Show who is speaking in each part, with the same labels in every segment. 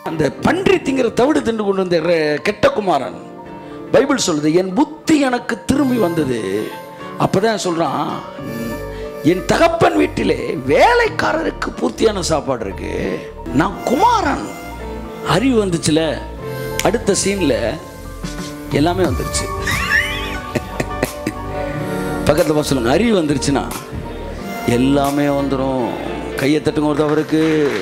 Speaker 1: அந்த பன்றி திங்கிற தவிடு தின்று கொண்டு வந்த கெட்ட குமாரன். பைபிள் சொல்லுது, என் புத்தி எனக்கு திரும்பி வந்தது. அப்பதான் சொல்றான், என் தகப்பன் வீட்டிலே வேலைக்காரருக்கு பூர்த்தியான சாப்பாடு இருக்கு, நான் குமாரன். அறிவு வந்துச்சுல, அடுத்த சீன்ல எல்லாமே வந்துருச்சு. பக்கத்துல சொல்லுங்க, அறிவு வந்துருச்சுன்னா எல்லாமே வந்துடும். கையை தட்டுங்க ஒரு தவறுக்கு.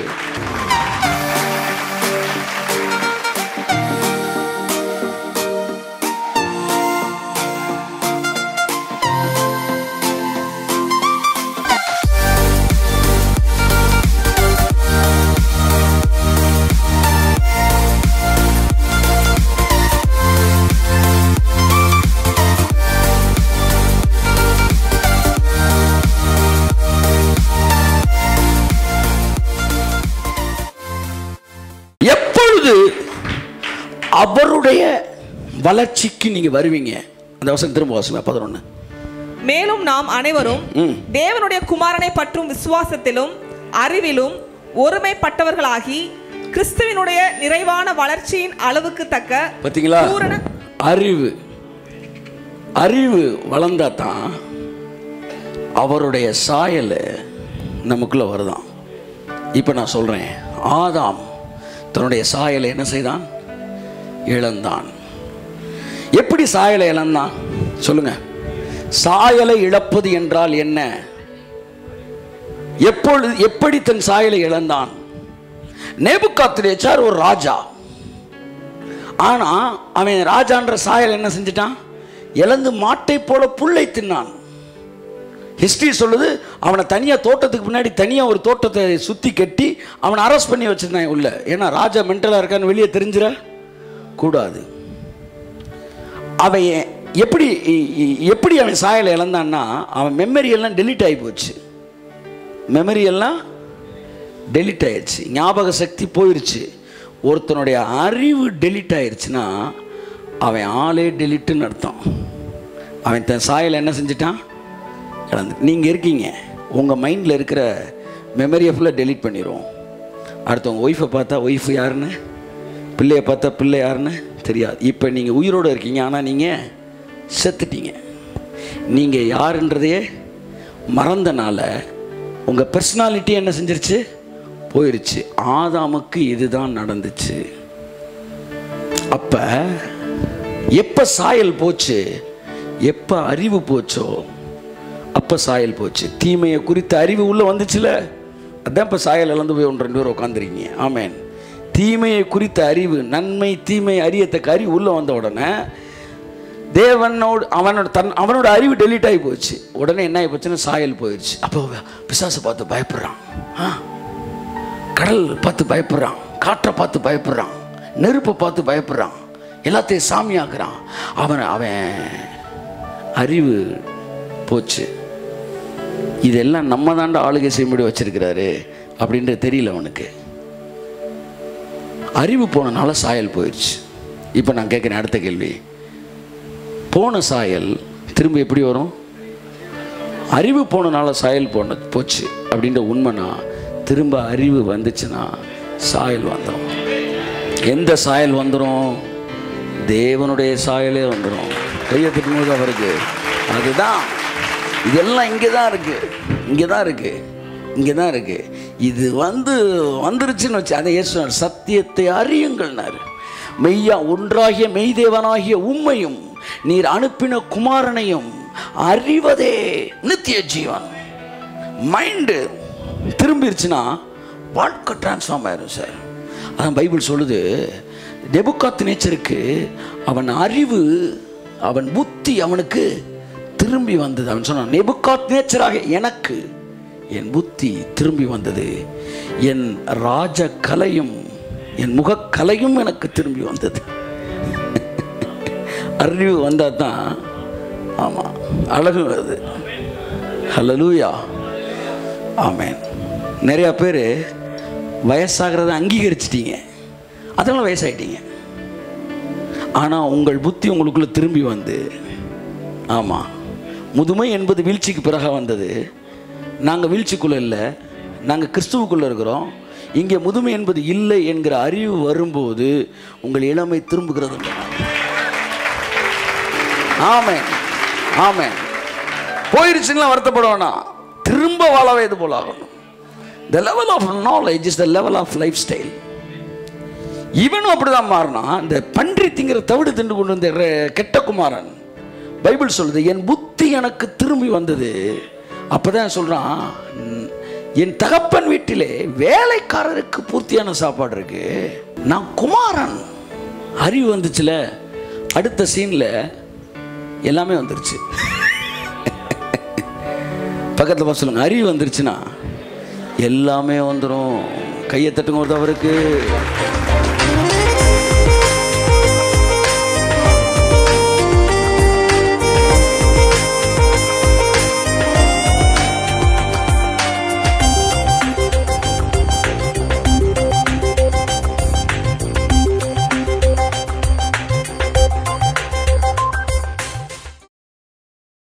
Speaker 1: அவருடைய வளர்ச்சிக்கு நீங்க வருவீங்க. அந்த வசனம் திரும்ப வாசிங்க 11.
Speaker 2: மேலும் நாம் அனைவரும் தேவனுடைய குமாரனை பற்றும் விசுவாசத்திலும் அறிவிலும் ஒருமைப்பட்டவர்களாகி கிறிஸ்துவினுடைய நிறைவான வளர்ச்சியின் அளவுக்கு தக்க
Speaker 1: பாத்தீங்களா, அறிவு வளர்ந்தா தான் அவருடைய சாயல் நமக்குள்ள வருதான். இப்ப நான் சொல்றேன், ஆதாம் தன்னுடைய சாயலை என்ன செய்தான்? இழந்தான். எப்படி சாயலை இழந்தான் சொல்லுங்க? சாயலை இழப்பது என்றால் என்ன? எப்படி தன் சாயலை இழந்தான்? நேபுகாத்நேச்சார் ஒரு ராஜா. ஆனா அவன் ராஜான்ற சாயல் என்ன செஞ்சிட்டான்? இழந்து மாட்டை போல புல்லை தின்னான். ஹிஸ்டரி சொல்லுது, அவனை தனியா தோட்டத்துக்கு பின்னாடி தனியா ஒரு தோட்டத்தை சுத்தி கட்டி அவனை அரெஸ்ட் பண்ணி வச்சிருந்தான் உள்ள. ஏன்னா ராஜா மென்டலா இருக்கான்னு வெளியே தெரிஞ்சிட கூடாது. அவன் எப்படி அவன் சாயலை இழந்தான்னா, அவன் மெமரி எல்லாம் டெலீட் ஆகி போச்சு. மெமரி எல்லாம் டெலீட் ஆயிடுச்சு, ஞாபக சக்தி போயிடுச்சு. ஒருத்தனுடைய அறிவு டெலீட் ஆயிடுச்சுன்னா அவன் ஆளே டெலீட்டுன்னு அர்த்தம். அவன் தன் சாயலை என்ன செஞ்சிட்டான்? இழந்து. நீங்கள் இருக்கீங்க, உங்கள் மைண்டில் இருக்கிற மெமரியை ஃபுல்லாக டெலீட் பண்ணிடுவோம். அடுத்தவங்க ஒய்ஃபை பார்த்தா ஒய்ஃப் யாருன்னு, பிள்ளையை பார்த்தா பிள்ளை யாருன்னு தெரியாது. இப்போ நீங்கள் உயிரோடு இருக்கீங்க, ஆனால் நீங்கள் செத்துட்டீங்க. நீங்கள் யாருன்றதையே மறந்தனால உங்கள் பர்சனாலிட்டி என்ன செஞ்சிருச்சு? போயிடுச்சு. ஆதாமுக்கு இதுதான் நடந்துச்சு. அப்போ எப்போ சாயல் போச்சு, எப்போ அறிவு போச்சோ அப்போ சாயல் போச்சு. தீமையை குறித்த அறிவு உள்ளே வந்துச்சுல, அதான் இப்போ சாயல் இழந்து போய் 1-2 பேர் உட்காந்துருக்கீங்க. ஆமேன். தீமையை குறித்த அறிவு, நன்மை தீமை அறியத்தக்க அறிவு உள்ளே வந்த உடனே தேவனோடு அவனோட அறிவு டெலீட் ஆகி போச்சு. உடனே என்ன ஆகி போச்சுன்னா சாயல் போயிடுச்சு. அப்போ பிசாசை பார்த்து பயப்படுறான், கடல் பார்த்து பயப்படுறான், காற்றை பார்த்து பயப்படுறான், நெருப்பை பார்த்து பயப்படுறான், எல்லாத்தையும் சாமியாக்குறான். அவன் அறிவு போச்சு. இதெல்லாம் நம்ம தாண்ட ஆளுகை செய்ய முடிய வச்சிருக்கிறாரு அப்படின்றது தெரியல அவனுக்கு. அறிவு போனனால சாயல் போயிடுச்சு. இப்போ நான் கேட்குறேன் அடுத்த கேள்வி, போன சாயல் திரும்ப எப்படி வரும்? அறிவு போனனால சாயல் போச்சு அப்படின்ற உண்மைனா, திரும்ப அறிவு வந்துச்சுன்னா சாயல் வந்துடும். எந்த சாயல் வந்துடும்? தேவனுடைய சாயலே வந்துடும். கையை திட்டும்போது அவருக்கு அதுதான். இதெல்லாம் இங்கே தான் இருக்கு. இது வந்துருச்சுன்னு வச்சு அதை இயேசு சத்தியத்தை அறியுங்கள்னாரு. மெய்யா ஒன்றாகிய மெய்தேவனாகிய உம்மையும் நீர் அனுப்பின குமாரனையும் அறிவதே நித்திய ஜீவன். மைண்டு திரும்பிருச்சுன்னா வாழ்க்கை டிரான்ஸ்ஃபார்ம் ஆயிரும் சார். அதான் பைபிள் சொல்லுது, நேபுகாத்நேச்சருக்கு அவன் அறிவு, அவன் புத்தி அவனுக்கு திரும்பி வந்தது. அவன் சொன்னான், நேபுகாத்நேச்சராக எனக்கு என் புத்தி திரும்பி வந்தது, என் ராஜ கலையும் என் முகக்கலையும் எனக்கு திரும்பி வந்தது. அறிவு வந்தால் தான் ஆமாம் அழகு வருது. ஹல்லேலூயா, ஆமென். நிறையா பேர் வயசாகிறத அங்கீகரிச்சிட்டீங்க, அதெல்லாம் வயசாகிட்டீங்க. ஆனால் உங்கள் புத்தி உங்களுக்குள்ளே திரும்பி வந்து, ஆமாம், முதுமை என்பது வீழ்ச்சிக்கு பிறகு வந்தது. நாங்கள் வீழ்ச்சிக்குள்ளே இல்லை, நாங்கள் கிறிஸ்துவுக்குள்ளே இருக்கிறோம். இங்கே முதுமை என்பது இல்லை என்கிற அறிவு வரும்போது உங்கள் இளமை திரும்புகிறது. ஆமென், ஆமென். போயிருச்சுன்னா வருத்தப்படுவானா, திரும்ப வாழவே இது போல ஆகணும். The level of knowledge is the level of lifestyle. இவனும் அப்படிதான் மாறினா. இந்த பன்றி திங்கிற தவிடு திண்டு கொண்டு வந்த கெட்ட குமாரன், பைபிள் சொல்லுது, என் புத்தி எனக்கு திரும்பி வந்தது. அப்பதான் சொல்றான், என் தகப்பன் வீட்டிலே வேலைக்காரருக்கு பூர்த்தியான சாப்பாடு இருக்கு, நான் குமாரன். அறிவு வந்துச்சுல, அடுத்த சீன்ல எல்லாமே வந்துருச்சு. பக்கத்தில் பார்த்து சொல்லுங்க, அறிவு வந்துருச்சுன்னா எல்லாமே வந்துடும். கையை தட்டுங்க ஒரு தவறுக்கு.